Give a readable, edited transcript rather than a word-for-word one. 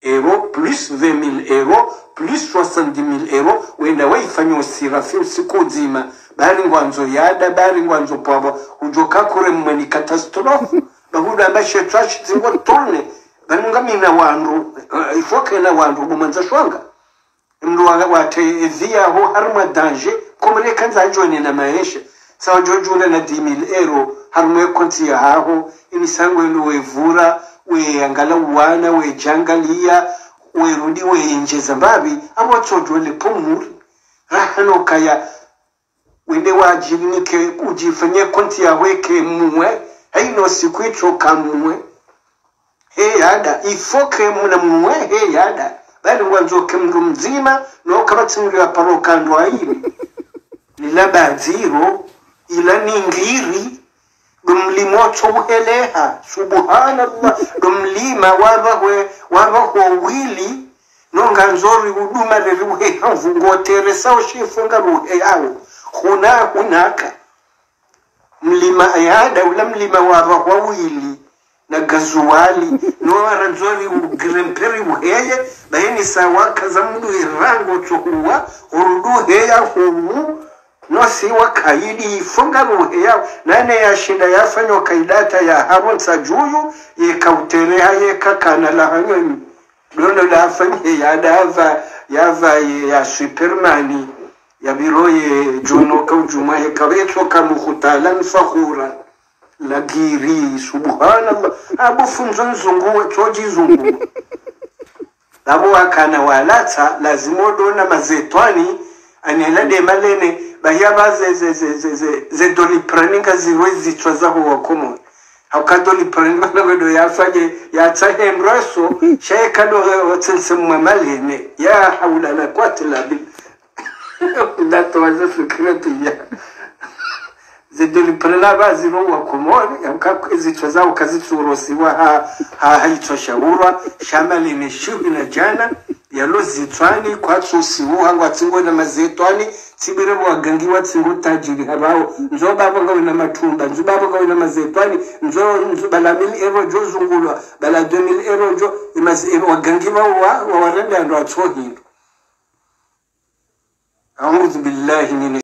euros plus 20 000 euros plus 70 000 euros wenda waifanya usirafi usiku nzima bari ngwanzo yada bari ngwanzo pwabo ujoka kure mwani katastrofe na huda ambashe trash zingo tone banunga mina wandu ifoke na wandu bumanza shwanga mndu wate via ho harma danger komre kanza jone na maisha sawa jojuna na 10 000 euros harma konti ya haho imisango ino wevura we angala wana we jangalia we rudi we injeza mbabi abo todole pomuri rahano kaya wende wajibinike ujifanye konti ya weke muwe haino sikwitro kamwe he yada ifoke muna muwe he yada bali ngwanzoke mndu mzima no kabatsingira ya paroka ndo aini nilaba zero ila ningiri dumlimo chobuheleha subhanallah dumlima wabahwe wili nonga nzori uduma leruhe hanvungo teresa ushifunga ruhe yao hunaka mlima ayada ula mlima wabahwa wili na gazuwali no nzori ugremperi uheye bahini sawaka za mdu irango chohuwa urudu heya huwu no si wakaidi ifunga ruhe yao nane ya shinda yafanyo kaidata ya habon sajuyu yekautereha yekakana la hanyoni dono la afanye yava ya supermani ya biroye jono kaujuma hekabeto kamukhutalan fakhura lagiri subhanallah abu funzon zungu toji zungu labo akana walata lazimo dona mazetwani anela de malene bayaba ze doli praninga ziwezi twaza ho komo hakadoli praninga ngedo yafanye yatsahemroso shekado wotselsemwe malene ya haula la quwwata bil ndato waza fikratu ya zedeli prela baziro wa komoni yakakizitwa zao kazitsurosiwa haitoshaurwa shamali ni shubi na jana yalo zitwani kwatsusiwa ngo atsingo na mazetwani tsibire bwagangiwa tsingo tajiri habao nzo babo ngawe na matumba nzo babo ngawe na mazetwani nzo bala 1000 euro jozungulwa bala 2000 euro jo imazi wagangiwa wa warenda ndo atsohindo a'udhu billahi min